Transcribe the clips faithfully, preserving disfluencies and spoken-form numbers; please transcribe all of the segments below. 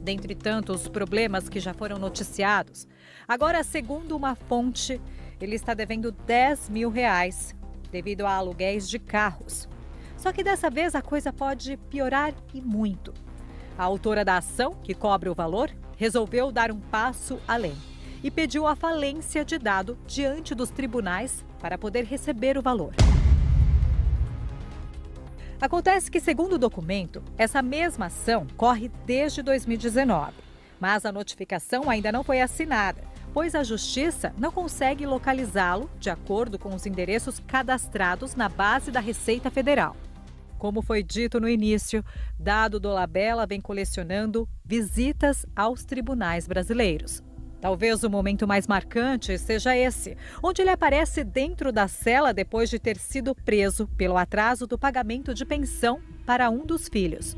dentre tantos problemas que já foram noticiados. Agora, segundo uma fonte, ele está devendo dez mil reais devido a aluguéis de carros. Só que dessa vez a coisa pode piorar e muito. A autora da ação, que cobra o valor, resolveu dar um passo além e pediu a falência de Dado diante dos tribunais para poder receber o valor. Acontece que, segundo o documento, essa mesma ação corre desde dois mil e dezenove, mas a notificação ainda não foi assinada, pois a Justiça não consegue localizá-lo de acordo com os endereços cadastrados na base da Receita Federal. Como foi dito no início, Dado Dolabella vem colecionando visitas aos tribunais brasileiros. Talvez o momento mais marcante seja esse, onde ele aparece dentro da cela depois de ter sido preso pelo atraso do pagamento de pensão para um dos filhos.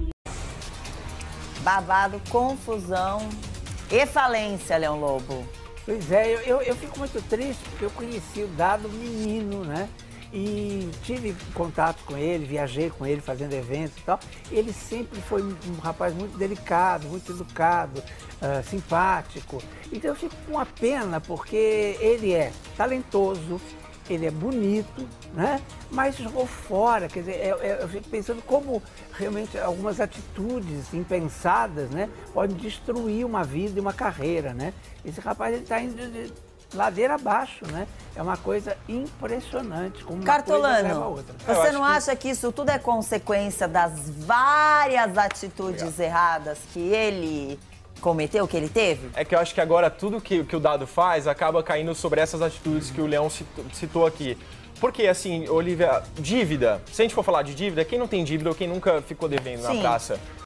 Babado, confusão e falência, Leão Lobo. Pois é, eu, eu, eu fico muito triste porque eu conheci o Dado menino, né? E tive contato com ele, viajei com ele fazendo eventos e tal. Ele sempre foi um rapaz muito delicado, muito educado, uh, simpático. Então eu fico com uma pena porque ele é talentoso, ele é bonito, né? Mas jogou fora, quer dizer, eu, eu fico pensando como realmente algumas atitudes impensadas, né, podem destruir uma vida e uma carreira, né? Esse rapaz, ele está indo de ladeira abaixo, né? É uma coisa impressionante, como uma coisa leva a outra. Você não acha que... que isso tudo é consequência das várias atitudes Legal. erradas que ele cometeu, que ele teve? É que eu acho que agora tudo que, que o Dado faz acaba caindo sobre essas atitudes que o Leão citou, citou aqui. Porque, assim, Olivia, dívida, se a gente for falar de dívida, quem não tem dívida ou quem nunca ficou devendo Sim. na praça?